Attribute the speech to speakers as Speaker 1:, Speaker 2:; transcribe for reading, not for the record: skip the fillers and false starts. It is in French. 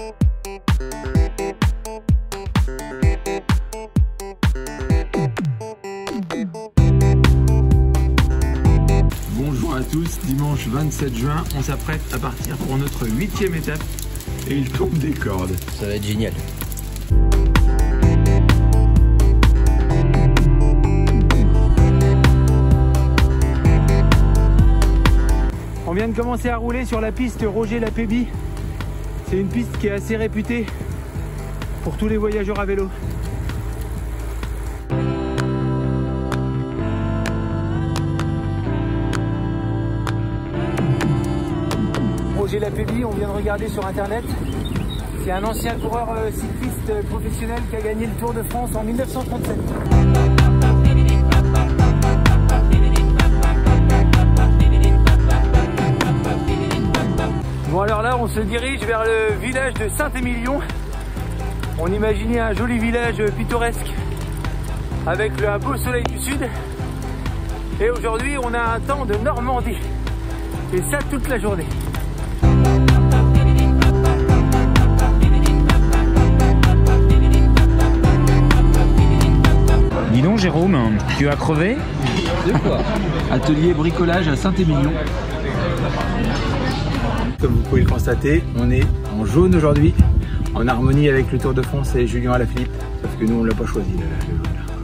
Speaker 1: Bonjour à tous, dimanche 27 juin, on s'apprête à partir pour notre 8e étape et il tombe des cordes.
Speaker 2: Ça va être génial.
Speaker 3: On vient de commencer à rouler sur la piste Roger Lapébie. C'est une piste qui est assez réputée pour tous les voyageurs à vélo. Roger Lapébie, on vient de regarder sur internet. C'est un ancien coureur cycliste professionnel qui a gagné le Tour de France en 1937. Bon alors là on se dirige vers le village de Saint-Émilion. On imaginait un joli village pittoresque avec un beau soleil du sud. Et aujourd'hui on a un temps de Normandie. Et ça toute la journée.
Speaker 4: Dis donc Jérôme, tu as crevé?
Speaker 2: De quoi?
Speaker 1: Atelier bricolage à Saint-Émilion. Comme vous pouvez le constater, on est en jaune aujourd'hui, en harmonie avec le Tour de France et Julien Alaphilippe, sauf que nous on l'a pas choisi le jaune.